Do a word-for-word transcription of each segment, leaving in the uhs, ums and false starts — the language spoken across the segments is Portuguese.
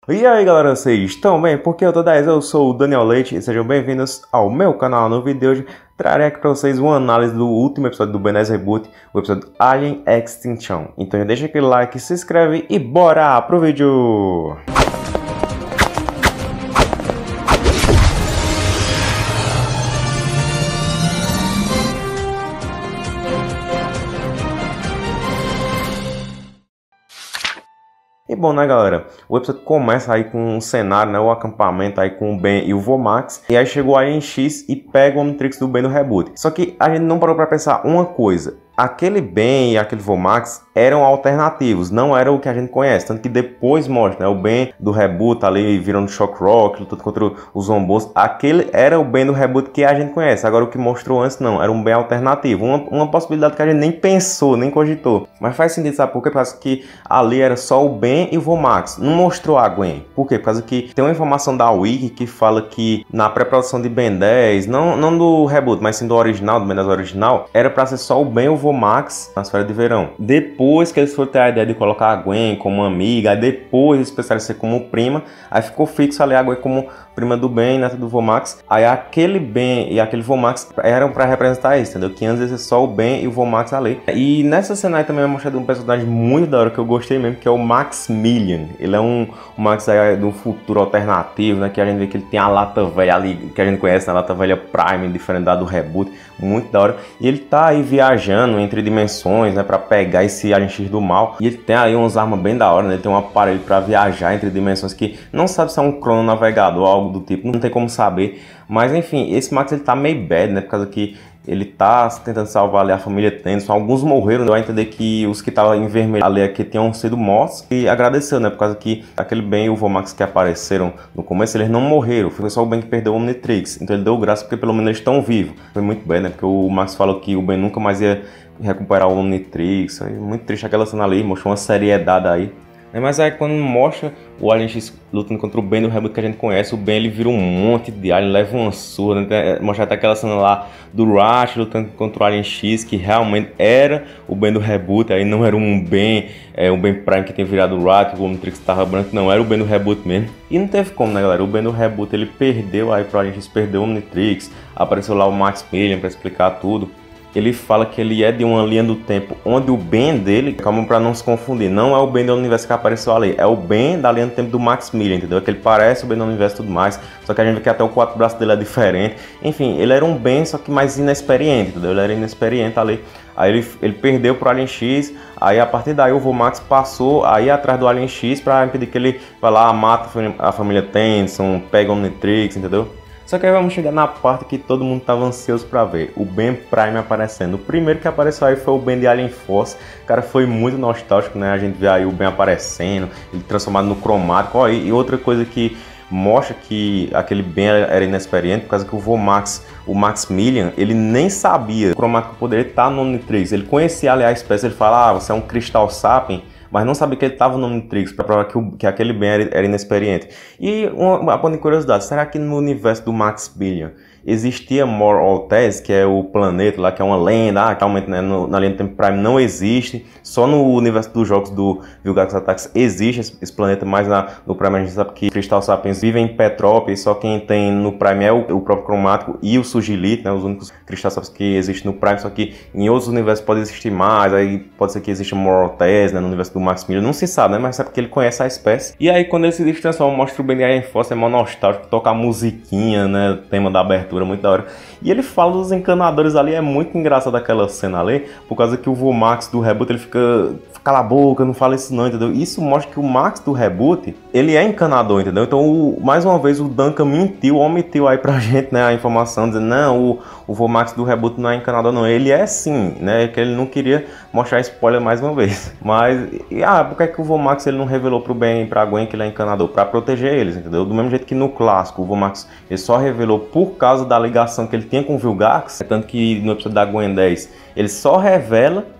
E aí galera, vocês estão bem? Porque eu tô dez, eu sou o Daniel Leite e sejam bem-vindos ao meu canal. No vídeo de hoje trarei aqui pra vocês uma análise do último episódio do Ben dez Reboot, o episódio Alien Extinction. Então já deixa aquele like, se inscreve e bora pro vídeo! E bom, né galera, o episódio começa aí com um cenário, né, o acampamento aí com o Ben e o Vomax. E aí chegou a Alien X e pega o Omnitrix do Ben no reboot. Só que a gente não parou pra pensar uma coisa. Aquele Ben e aquele Vomax eram alternativos, não era o que a gente conhece. Tanto que depois mostra, né, o Ben do reboot ali virando Shock Rock, lutando contra os zombos. Aquele era o Ben do reboot que a gente conhece. Agora o que mostrou antes não, era um Ben alternativo. Uma, uma possibilidade que a gente nem pensou, nem cogitou. Mas faz sentido, sabe por quê? Por causa que ali era só o Ben e o Vomax. Não mostrou a Gwen. Por quê? Por causa que tem uma informação da Wiki que fala que na pré-produção de Ben dez, não, não do reboot, mas sim do original, do Ben dez original, era pra ser só o Ben e o Vomax nas férias de verão. Depois que eles foram ter a ideia de colocar a Gwen como amiga, aí depois eles pensaram em ser como prima, aí ficou fixo ali a Gwen como prima do Ben e neta do Vomax. Aí aquele Ben e aquele Vomax eram pra representar isso, entendeu? Que antes ia ser só o Ben e o Vomax ali. E nessa cena aí também é mostrado um personagem muito da hora que eu gostei mesmo, que é o Maximilian. Ele é um, um Max aí do futuro alternativo, né? Que a gente vê que ele tem a lata velha ali, que a gente conhece na lata velha Prime, diferente da do reboot, muito da hora. E ele tá aí viajando entre dimensões, né? Pra pegar esse Alien X do mal. E ele tem aí umas armas bem da hora, né? Ele tem um aparelho pra viajar entre dimensões que não sabe se é um crononavegador ou algo do tipo, não tem como saber. Mas enfim, esse Max ele tá meio bad, né? Por causa que ele tá tentando salvar ali a família Tennyson. Alguns morreram, deu a entender que os que estavam em vermelho ali aqui tinham sido mortos. E agradeceu, né? Por causa que aquele Ben e o Vomax que apareceram no começo, eles não morreram. Foi só o Ben que perdeu o Omnitrix. Então ele deu graça porque pelo menos eles estão vivos. Foi muito bem, né? Porque o Max falou que o Ben nunca mais ia recuperar o Omnitrix. Aí, muito triste aquela cena ali, mostrou uma seriedade aí. Mas aí quando mostra o Alien X lutando contra o Ben do reboot que a gente conhece, o Ben ele vira um monte de alien, leva uma surra, né? Mostra até aquela cena lá do Rush lutando contra o Alien X, que realmente era o Ben do reboot, aí não era um Ben, é, um Ben Prime que tinha virado o Rush, o Omnitrix tava branco, não, era o Ben do reboot mesmo. E não teve como, né galera, o Ben do reboot ele perdeu aí pro Alien X, perdeu o Omnitrix, apareceu lá o Maximilian pra explicar tudo. Ele fala que ele é de uma linha do tempo onde o Ben dele, calma pra não se confundir, não é o Ben do universo que apareceu ali, é o Ben da linha do tempo do Maximilian, entendeu? Que ele parece o Ben do universo e tudo mais, só que a gente vê que até o quatro braços dele é diferente. Enfim, ele era um Ben, só que mais inexperiente, entendeu? Ele era inexperiente ali. Aí ele, ele perdeu pro Alien X, aí a partir daí o Vomax passou aí atrás do Alien X pra impedir que ele vá lá, mata a família Tennyson, pega o Omnitrix, entendeu? Só que aí vamos chegar na parte que todo mundo estava ansioso para ver, o Ben Prime aparecendo. O primeiro que apareceu aí foi o Ben de Alien Force. Cara, foi muito nostálgico, né? A gente vê aí o Ben aparecendo, ele transformado no cromático. Ó, e outra coisa que mostra que aquele Ben era inexperiente, por causa que o Vomax, o Maximilian, ele nem sabia que o cromático poderia estar no Omnitrix. Ele conhecia ali a espécie, ele fala, ah, você é um Crystal Sapien, mas não sabia que ele estava no Omnitrix, para provar que, o, que aquele Ben era, era inexperiente. E uma, uma ponto de curiosidade, será que no universo do Maximilian existia Mor-Altez, que é o planeta lá, que é uma lenda, ah, realmente, né, no, na linha do Tempo Prime não existe, só no universo dos jogos do Vilgax Attacks existe esse, esse planeta, mas na, no Prime a gente sabe que Crystal Sapiens vive em Petrópolis, só quem tem no Prime é o, o próprio Cromático e o Sugilite, né, os únicos Crystal Sapiens que existem no Prime, só que em outros universos pode existir mais, aí pode ser que exista Mor-Altez, né, no universo do Maximilian, não se sabe, né, mas sabe que ele conhece a espécie. E aí quando ele se transforma, mostra o Ben de Alien Force, é mó nostálgico, toca a musiquinha, né, tema da abertura, muito da hora. E ele fala dos encanadores ali, é muito engraçado aquela cena ali, por causa que o Vomax do reboot, ele fica, cala a boca, não fala isso não, entendeu? Isso mostra que o Max do reboot, ele é encanador, entendeu? Então, o, mais uma vez, o Duncan mentiu, omitiu aí pra gente, né, a informação, dizendo, não, o, o Vomax do reboot não é encanador não, ele é sim, né, que ele não queria mostrar spoiler mais uma vez. Mas, e, ah, por que é que o Vomax ele não revelou pro Ben e pra Gwen que ele é encanador? Pra proteger eles, entendeu? Do mesmo jeito que no clássico, o Vomax, ele só revelou por causa da ligação que ele tinha com o Vilgax, tanto que no episódio da Gwen dez, ele só revela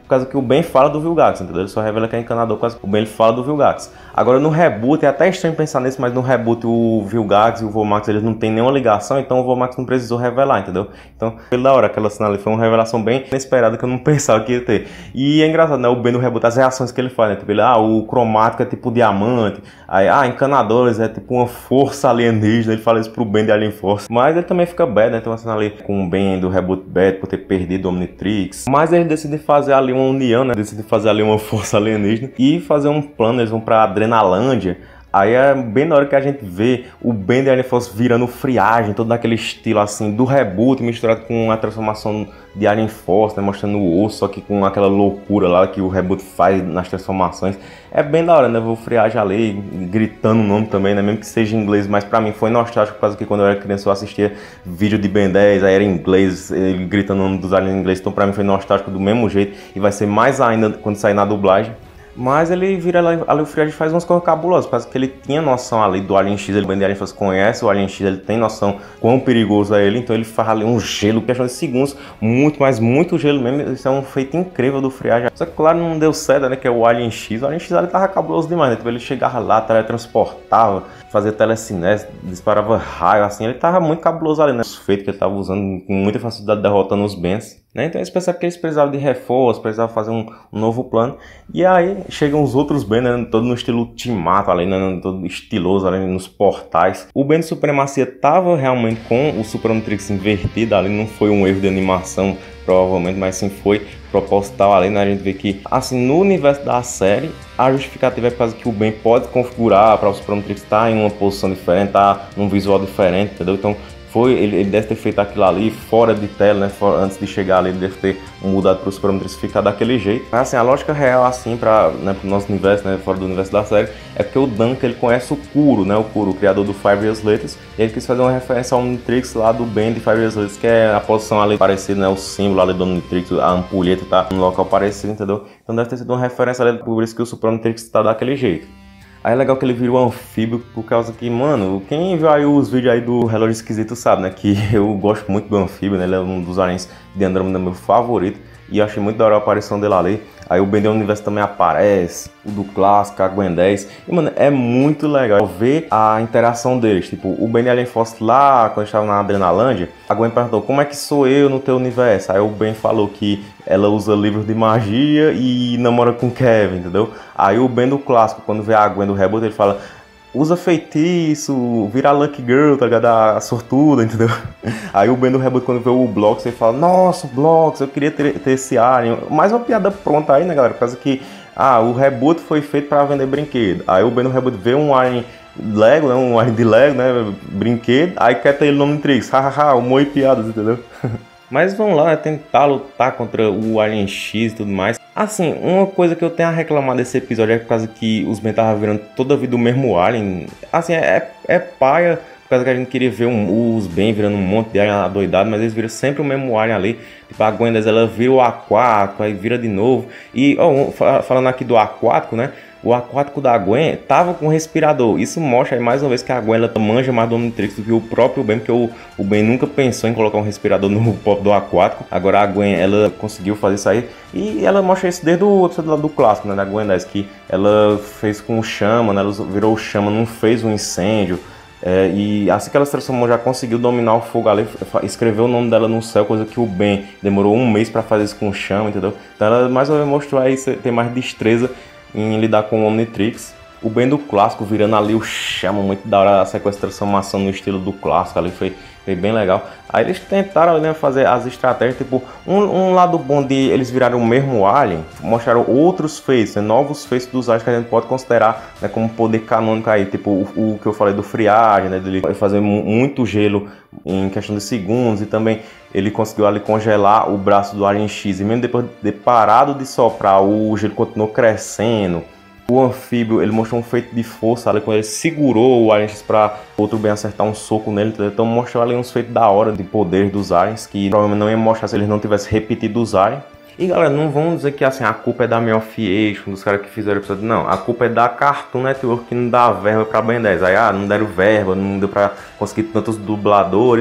por causa que o Ben fala do Vilgax, entendeu? Ele só revela que é encanador por causa que o Ben ele fala do Vilgax. Agora no reboot, é até estranho pensar nisso, mas no reboot o Vilgax e o Vomax eles não tem nenhuma ligação, então o Vomax não precisou revelar, entendeu? Então, pela hora, aquela cena ali foi uma revelação bem inesperada que eu não pensava que ia ter. E é engraçado, né? O Ben no reboot, as reações que ele faz, né? Tipo, ele, ah, o cromático é tipo diamante, aí, ah, encanadores é tipo uma força alienígena, ele fala isso pro Ben de Alien Force. Mas ele também fica bad, né? Tem uma cena ali com o Ben do reboot bad por ter perdido o Omnitrix. Mas eles decidem fazer ali uma união, né? Decidem fazer ali uma força alienígena e fazer um plano, eles vão pra Adrenalândia. Aí é bem na hora que a gente vê o Ben de Alien Force virando friagem, todo naquele estilo assim do reboot, misturado com a transformação de Alien Force, né, mostrando o osso, só que com aquela loucura lá que o reboot faz nas transformações. É bem da hora, né? O friagem ali, gritando o nome também, né? Mesmo que seja em inglês, mas pra mim foi nostálgico, por causa que quando eu era criança eu assistia vídeo de Ben dez, aí era em inglês, ele gritando o nome dos aliens em inglês, então pra mim foi nostálgico do mesmo jeito, e vai ser mais ainda quando sair na dublagem. Mas ele vira ali, o Friagem faz umas coisas cabulosas, parece que ele tinha noção ali do Alien X, ele o Ben de Alien Force conhece o Alien X, ele tem noção quão perigoso é ele, então ele faz ali um gelo, questão de segundos, muito, mas muito gelo mesmo, isso é um feito incrível do Friagem. Só que claro, não deu certo, né, que é o Alien X, o Alien X ali tava cabuloso demais, né, tipo, ele chegava lá, teletransportava, fazia telecinese, disparava raio, assim, ele tava muito cabuloso ali, né, os feitos que ele tava usando com muita facilidade derrotando os Bens. Né? Então eles pensaram que eles precisavam de reforço, precisavam fazer um, um novo plano. E aí chegam os outros Ben, né? Todo no estilo Ultimato, ali, né? Todo estiloso ali nos portais. O Ben de Supremacia estava realmente com o Super Omnitrix invertido ali, não foi um erro de animação, provavelmente, mas sim foi proposital ali, né? A gente vê que, assim, no universo da série, a justificativa é por causa que o Ben pode configurar para o Super Omnitrix estar em uma posição diferente, estar num visual diferente, entendeu? Então, Foi, ele, ele deve ter feito aquilo ali fora de tela, né? Fora, antes de chegar ali, ele deve ter mudado para os Super Omnitrix ficar daquele jeito. Mas assim, a lógica real, assim, para né, o nosso universo, né? Fora do universo da série, é porque o Duncan, ele conhece o Kuro, né? O Kuro, o criador do Five Years Later, e ele quis fazer uma referência ao Omnitrix lá do Ben de Five Years Later, que é a posição ali parecida, né? O símbolo ali do Omnitrix, a ampulheta tá no local parecido, entendeu? Então deve ter sido uma referência ali, por isso que o Super Omnitrix tá daquele jeito. Aí é legal que ele virou anfíbio por causa que, mano, quem viu aí os vídeos aí do Relógio Esquisito sabe, né? Que eu gosto muito do anfíbio, né? Ele é um dos aliens de Andrômeda meu favorito. E eu achei muito da hora a aparição dele ali. Aí o Ben do Universo também aparece, o do clássico, a Gwen dez. E, mano, é muito legal ver a interação deles. Tipo, o Ben de Alien Force lá, quando estava na Adrenalândia, a Gwen perguntou, como é que sou eu no teu universo? Aí o Ben falou que ela usa livros de magia e namora com Kevin, entendeu? Aí o Ben do clássico, quando vê a Gwen do reboot, ele fala, usa feitiço, vira Lucky Girl, tá ligado? A sortuda, entendeu? Aí o Ben do reboot, quando vê o Blox, ele fala, nossa, Blox, eu queria ter, ter esse alien. Mais uma piada pronta aí, né, galera? Por causa que, ah, o reboot foi feito pra vender brinquedo. Aí o Ben do reboot vê um alien Lego, né? Um alien de Lego, né? Brinquedo. Aí quer ter ele no Omnitrix. Hahaha, humor e piadas, entendeu? Mas vamos lá, né, tentar lutar contra o Alien X e tudo mais. Assim, uma coisa que eu tenho a reclamar desse episódio é por causa que os Ben estavam virando toda a vida o mesmo Alien. Assim, é, é paia, por causa que a gente queria ver um, os Ben virando um monte de Alien adoidado, mas eles viram sempre o mesmo Alien ali. Tipo, a Gwen dez, ela vira o aquático, aí vira de novo. E, oh, falando aqui do aquático, né? O aquático da Gwen tava com respirador. Isso mostra aí mais uma vez que a Gwen ela manja mais do Omnitrix do que o próprio Ben, porque o, o Ben nunca pensou em colocar um respirador no pop do aquático. Agora a Gwen ela conseguiu fazer isso aí. E ela mostra isso desde o episódio do clássico, né, da Gwen dez, que ela fez com o chama, né, ela virou o chama, não fez um incêndio. É, e assim que ela se transformou, já conseguiu dominar o fogo ali, escreveu o nome dela no céu, coisa que o Ben demorou um mês para fazer isso com o chama, entendeu? Então ela mais uma vez mostrou aí ter mais destreza em lidar com o Omnitrix. O Ben do clássico virando ali o chama, muito da hora a sequência de transformação no estilo do clássico ali, foi, foi bem legal. Aí eles tentaram, né, fazer as estratégias, tipo, um, um lado bom de eles viraram o mesmo alien, mostraram outros feitos, né, novos feitos dos aliens que a gente pode considerar, né, como poder canônico aí, tipo o, o que eu falei do friagem, né, dele fazer muito gelo em questão de segundos, e também ele conseguiu ali congelar o braço do Alien X, e mesmo depois de parado de soprar, o gelo continuou crescendo. O anfíbio, ele mostrou um feito de força ali, quando ele segurou o Alien X para outro Ben acertar um soco nele, então mostrou ali uns feitos da hora de poder dos aliens, que provavelmente não ia mostrar se eles não tivessem repetido os aliens. E galera, não vamos dizer que assim, a culpa é da Melfiation, dos caras que fizeram o episódio, não. A culpa é da Cartoon Network, que não dá verba pra Ben dez. Aí, ah, não deram verba, não deu pra conseguir tantos dubladores.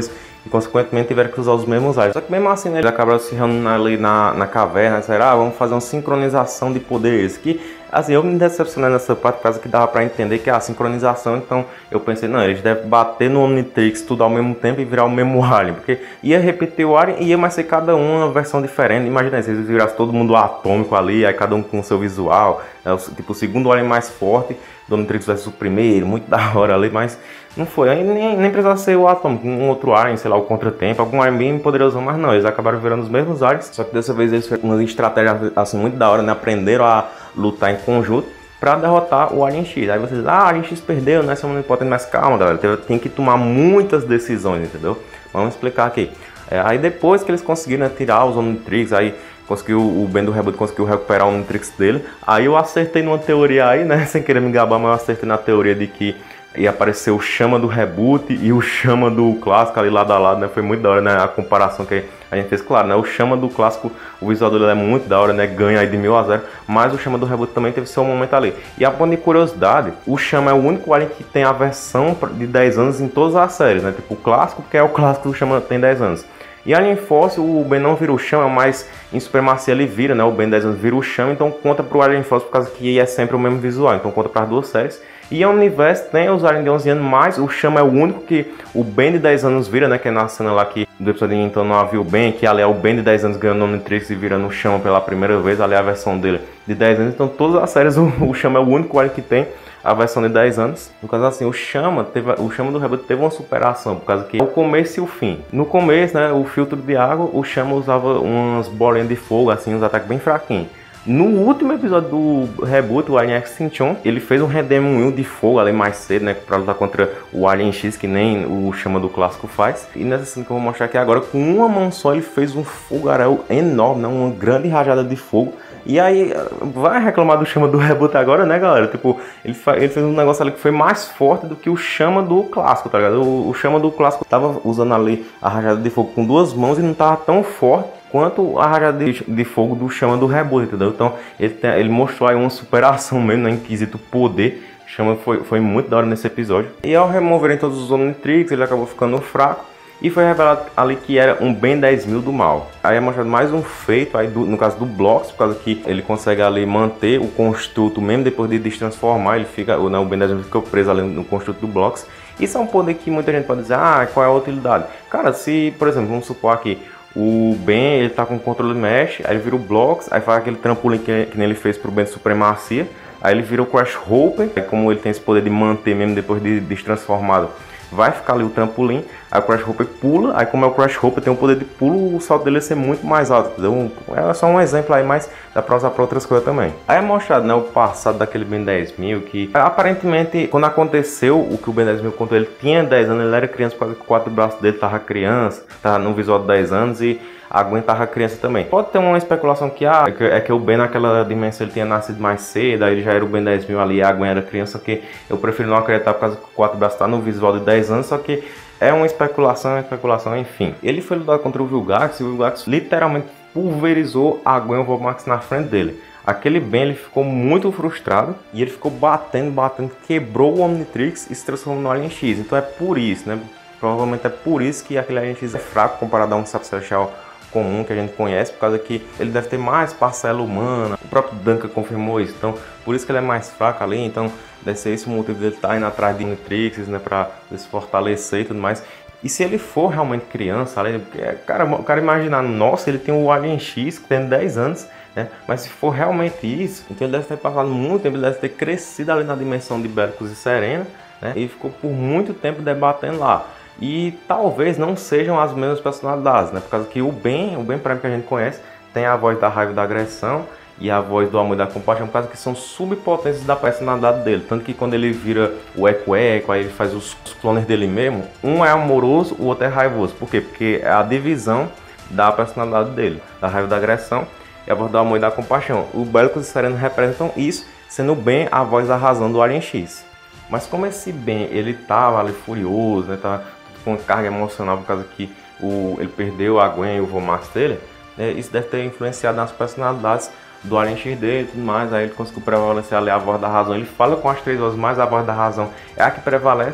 e consequentemente tiveram que usar os mesmos aliens. Só que mesmo assim, né, eles acabaram se reunindo ali na, na caverna, será? Ah, vamos fazer uma sincronização de poderes, que assim, eu me decepcionei nessa parte por causa que dava pra entender que é a sincronização, então eu pensei, não, eles devem bater no Omnitrix tudo ao mesmo tempo e virar o mesmo alien, porque ia repetir o alien e ia mais ser cada um uma versão diferente. Imagina se eles virassem todo mundo atômico ali, aí cada um com o seu visual, né, o, tipo o segundo alien mais forte, do Omnitrix versus o primeiro, muito da hora ali, mas não foi, aí nem, nem precisava ser o atômico, um outro alien, sei lá, o contratempo, algum alien bem poderoso, mas não, eles acabaram virando os mesmos aliens, só que dessa vez eles fizeram uma estratégia assim muito da hora, né, aprenderam a lutar em conjunto para derrotar o Alien X. Aí vocês, ah, Alien X perdeu, né, essa onipotente, mas calma, galera, tem, tem que tomar muitas decisões, entendeu? Vamos explicar aqui. É, aí depois que eles conseguiram, né, tirar os Omnitrix, aí conseguiu, o Ben do Reboot conseguiu recuperar o Omnitrix dele, aí eu acertei numa teoria aí, né, sem querer me gabar, mas eu acertei na teoria de que ia aparecer o Chama do Reboot e o Chama do Clássico ali lado a lado, né? Foi muito da hora, né? A comparação que a gente fez, claro, né? O Chama do Clássico, o visual dele é muito da hora, né? Ganha aí de mil a zero, mas o Chama do Reboot também teve seu momento ali. E a ponto de curiosidade, o Chama é o único alien que tem a versão de dez anos em todas as séries, né? Tipo o Clássico, porque é o Clássico, o Chama tem dez anos. E Alien Force, o Ben não vira o Chama, mas em Supremacia ele vira, né? O Ben dez anos vira o Chama, então conta pro Alien Force por causa que é sempre o mesmo visual, então conta para as duas séries. E a Universe tem os aliens de onze anos, mas o Chama é o único que o Ben de dez anos vira, né? Que é na cena lá que do episódio então não havia o Ben, que ali é o Ben de dez anos ganhando o Omnitrix e virando o Chama pela primeira vez, ali é a versão dele de dez anos. Então todas as séries o, o Chama é o único alien que tem a versão de dez anos. No caso assim, o Chama, teve, o Chama do Reboot teve uma superação, por causa que é o começo e o fim. No começo, né, o filtro de água, o Chama usava umas bolinhas de fogo, assim, uns ataques bem fraquinhos. No último episódio do Reboot, o Alien Extinction, ele fez um Redemoinho de fogo ali mais cedo, né, pra lutar contra o Alien X, que nem o Chama do Clássico faz. E nessa cena que eu vou mostrar aqui agora, com uma mão só ele fez um fogaréu enorme, né, uma grande rajada de fogo. E aí, vai reclamar do Chama do Reboot agora, né, galera? Tipo, ele, ele fez um negócio ali que foi mais forte do que o Chama do Clássico, tá ligado? O, o Chama do Clássico tava usando ali a rajada de fogo com duas mãos e não tava tão forte quanto a rajada de, de fogo do Chama do Reboot, entendeu? Então, ele, tem, ele mostrou aí uma superação mesmo, né, em quesito poder. O Chama foi, foi muito da hora nesse episódio. E ao removerem todos os Omnitrix, ele acabou ficando fraco. E foi revelado ali que era um Ben dez mil do mal. Aí é mostrado mais um feito, aí do, no caso do Blocks, por causa que ele consegue ali manter o construto, mesmo depois de destransformar, ele fica, ou não, o Ben dez mil ficou preso ali no construto do Blocks. Isso é um poder que muita gente pode dizer, ah, qual é a utilidade? Cara, se, por exemplo, vamos supor aqui, o Ben, ele tá com o controle mesh, aí ele vira o Blocks, aí faz aquele trampolim que, que nem ele fez pro Ben Supremacia, aí ele vira o Crash Hopper, aí como ele tem esse poder de manter mesmo depois de destransformado, vai ficar ali o trampolim, aí o Crash Hopper pula, aí como é o Crash Hopper tem um poder de pulo, o salto dele vai ser muito mais alto, entendeu? É só um exemplo aí, mas dá pra usar pra outras coisas também. Aí é mostrado, né, o passado daquele Ben dez mil, que aparentemente, quando aconteceu o que o Ben dez mil contou, ele tinha dez anos, ele era criança, quase que o quatro braços dele tava criança, tava no visual de dez anos e aguentava a criança também. Pode ter uma especulação que ah, é, que, é que o Ben naquela dimensão ele tinha nascido mais cedo, aí ele já era o Ben dez mil ali, a Gwen era criança, que eu prefiro não acreditar por causa que o quatro braços tá no visual de dez anos, só que é uma especulação, é uma especulação, enfim. Ele foi lutar contra o Vilgax e o Vilgax literalmente pulverizou a Gwen Vomax na frente dele. Aquele Ben, ele ficou muito frustrado e ele ficou batendo, batendo, quebrou o Omnitrix e se transformou no Alien X. Então é por isso, né? Provavelmente é por isso que aquele Alien X é fraco comparado a um Sapo Celestial comum que a gente conhece, por causa que ele deve ter mais parcela humana. O próprio Duncan confirmou isso, então por isso que ele é mais fraco ali. Então deve ser esse o motivo dele estar indo atrás de Omnitrix, né, para se fortalecer e tudo mais. E se ele for realmente criança, ali, cara, o cara imaginar, nossa, ele tem o Alien X que tem dez anos, né? Mas se for realmente isso, então ele deve ter passado muito tempo, ele deve ter crescido ali na dimensão de Bellicus e Serena, né? E ficou por muito tempo debatendo lá. E talvez não sejam as mesmas personalidades, né? Por causa que o Ben, o Ben Prime que a gente conhece, tem a voz da raiva e da agressão e a voz do amor e da compaixão, por causa que são subpotências da personalidade dele. Tanto que quando ele vira o Eco-Eco, aí ele faz os clones dele mesmo, um é amoroso, o outro é raivoso. Por quê? Porque é a divisão da personalidade dele, da raiva e da agressão e a voz do amor e da compaixão. O Bellicus e Serena representam isso, sendo o Ben a voz da razão do Alien X. Mas como esse Ben, ele tava ali furioso, né? Tava com carga emocional por causa que o, ele perdeu a Gwen e o Vomax dele, né? Isso deve ter influenciado nas personalidades do Alien X dele e tudo mais. Aí ele conseguiu prevalecer ali a voz da razão. Ele fala com as três vozes, mas a voz da razão é a que prevalece.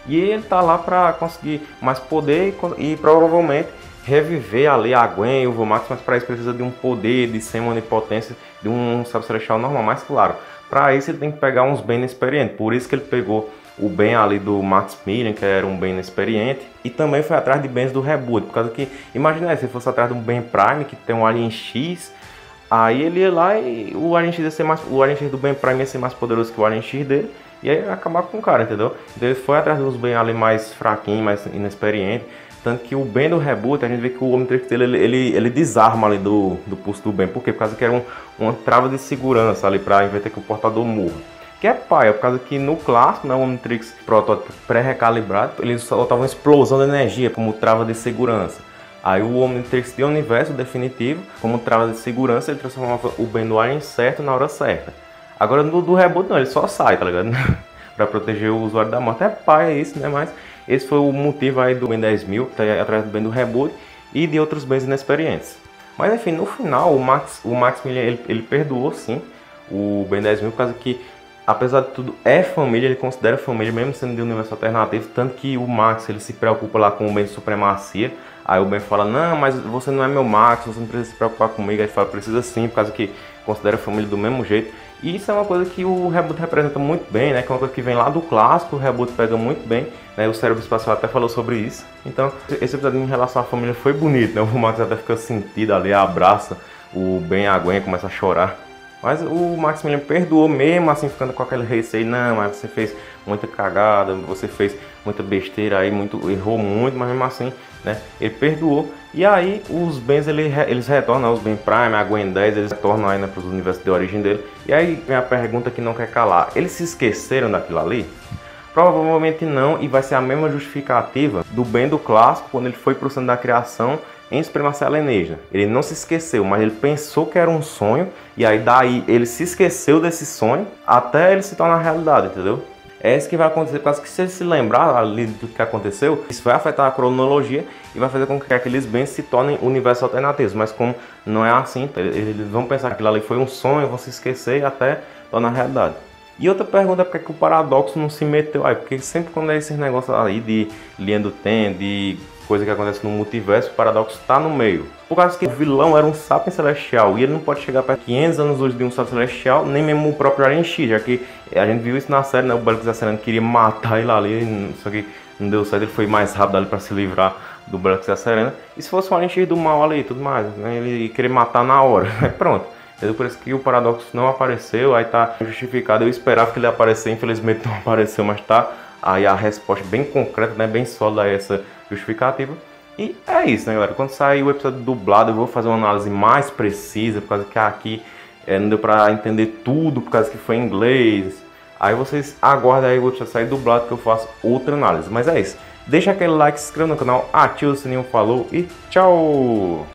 E ele tá lá pra conseguir mais poder e, e provavelmente reviver ali a Gwen e o Vomax, mas para isso precisa de um poder, de ser uma onipotência de um sábio celestial normal, mas claro, para isso ele tem que pegar uns bem inexperientes, por isso que ele pegou o Ben ali do Maximilian, que era um Ben inexperiente, e também foi atrás de Bens do Reboot, por causa que, imagina aí, se fosse atrás de um Ben Prime, que tem um Alien X, aí ele ia lá e o Alien X ia ser mais, o Alien X do Ben Prime ia ser mais poderoso que o Alien X dele, e aí ia acabar com o cara, entendeu? Então ele foi atrás dos Ben ali mais fraquinhos, mais inexperientes. Tanto que o Ben do Reboot, a gente vê que o Omnitrix dele, ele, ele, ele desarma ali do, do pulso do Ben. Por quê? Por causa que era um, uma trava de segurança ali pra inventar que o portador morra. Que é paia, por causa que no clássico, né, o Omnitrix protótipo pré-recalibrado, ele soltava uma explosão de energia como trava de segurança. Aí o Omnitrix de universo definitivo, como trava de segurança, ele transformava o Ben no Alien certo na hora certa. Agora no do Reboot não, ele só sai, tá ligado? Pra proteger o usuário da morte. É paia isso, né, mas... Esse foi o motivo aí do Ben dez mil, que tá atrás do Ben do Reboot e de outros Bens inexperientes. Mas enfim, no final o Max, o Maximilian ele, ele perdoou sim o Ben dez mil, por causa que, apesar de tudo, é família, ele considera família, mesmo sendo de um universo alternativo, tanto que o Max ele se preocupa lá com o Ben de supremacia. Aí o Ben fala, não, mas você não é meu Max, você não precisa se preocupar comigo. Aí ele fala, precisa sim, por causa que considera família do mesmo jeito. E isso é uma coisa que o Reboot representa muito bem, né? Que é uma coisa que vem lá do clássico, o Reboot pega muito bem, né? O Cérebro Espacial até falou sobre isso. Então, esse episódio em relação à família foi bonito, né? O Max até fica sentido ali, abraça o Ben e a Gwen, começa a chorar. Mas o Maximilian perdoou mesmo, assim, ficando com aquele receio, não, mas você fez muita cagada, você fez muita besteira aí, muito, errou muito, mas mesmo assim, né, ele perdoou. E aí os Bens, ele, eles retornam, os Ben Prime, a Gwen dez, eles retornam aí, né, para os universos de origem dele. E aí vem a pergunta que não quer calar, eles se esqueceram daquilo ali? Provavelmente não, e vai ser a mesma justificativa do Ben do clássico, quando ele foi para o centro da criação, em Supremacia Alienígena. Ele não se esqueceu, mas ele pensou que era um sonho, e aí daí ele se esqueceu desse sonho, até ele se tornar realidade, entendeu? É isso que vai acontecer, porque se ele se lembrar ali de tudo que aconteceu, isso vai afetar a cronologia e vai fazer com que aqueles bens se tornem universos alternativos, mas como não é assim, eles vão pensar que aquilo ali foi um sonho, vão se esquecer até tornar realidade. E outra pergunta é porque que o Paradoxo não se meteu aí, porque sempre quando é esses negócios aí de linha do tempo, de coisa que acontece no multiverso, o Paradoxo tá no meio. Por causa que o vilão era um Sapiens Celestial, e ele não pode chegar perto de quinhentos anos hoje de um Sapiens Celestial, nem mesmo o próprio Alien X, já que a gente viu isso na série, né? O Belix Acerano queria matar ele ali, só que não deu certo, ele foi mais rápido ali pra se livrar do Belix Acerano. E se fosse um Alien X do mal ali e tudo mais, né? Ele queria matar na hora, pronto. Então, por isso que o Paradoxo não apareceu, aí tá justificado. Eu esperava que ele aparecesse, infelizmente não apareceu, mas tá aí a resposta bem concreta, né, bem sólida a essa justificativa. E é isso, né, galera? Quando sair o episódio dublado, eu vou fazer uma análise mais precisa, por causa que aqui é, não deu pra entender tudo, por causa que foi em inglês. Aí vocês aguardem aí o episódio sair dublado, que eu faço outra análise. Mas é isso. Deixa aquele like, se inscreva no canal, ativa o sininho, falou e tchau!